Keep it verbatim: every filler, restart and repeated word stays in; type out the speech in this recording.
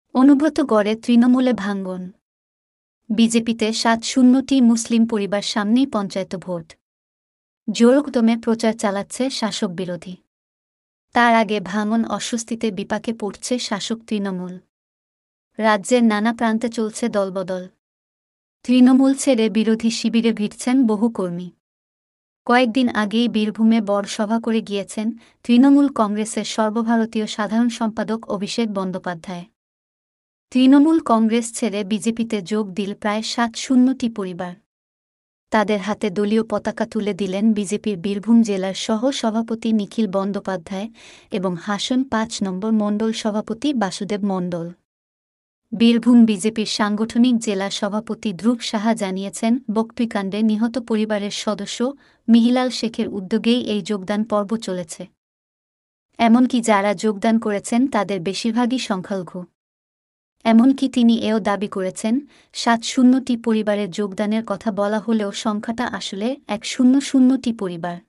অনুব্রত গড়ে তৃণমূলে ভাঙ্গন। বিজেপিতে সাত শূন্যটি মুসলিম পরিবার, সামনেই পঞ্চায়েত ভোট। জোরকদমে প্রচার চালাচ্ছে শাসক বিরোধী। তার আগে ভাঙন অস্বস্তিতে বিপাকে পড়ছে শাসক তৃণমূল। রাজ্যের নানা প্রান্তে চলছে দলবদল। তৃণমূল ছেড়ে বিরোধী শিবিরে ভিড়ছেন বহু কর্মী। কয়েকদিন আগেই বীরভূমে বড় সভা করে গিয়েছেন তৃণমূল কংগ্রেসের সর্বভারতীয় সাধারণ সম্পাদক অভিষেক বন্দ্যোপাধ্যায়। তৃণমূল কংগ্রেস ছেড়ে বিজেপিতে যোগ দিল প্রায় সাত শূন্যটি পরিবার। তাদের হাতে দলীয় পতাকা তুলে দিলেন বিজেপির বীরভূম জেলার সহ সভাপতি নিখিল বন্দ্যোপাধ্যায় এবং হাসন পাঁচ নম্বর মণ্ডল সভাপতি বাসুদেব মণ্ডল। বীরভূম বিজেপির সাংগঠনিক জেলা সভাপতি ধ্রুব সাহা জানিয়েছেন, বকটুইকাণ্ডে নিহত পরিবারের সদস্য মিহিলাল শেখের উদ্যোগেই এই যোগদান পর্ব চলেছে। এমনকি যারা যোগদান করেছেন তাদের বেশিরভাগই সংখ্যালঘু। এমনকি তিনি এও দাবি করেছেন, সাত শূন্যটি পরিবারের যোগদানের কথা বলা হলেও সংখ্যাটা আসলে এক শূন্য শূন্যটি পরিবার।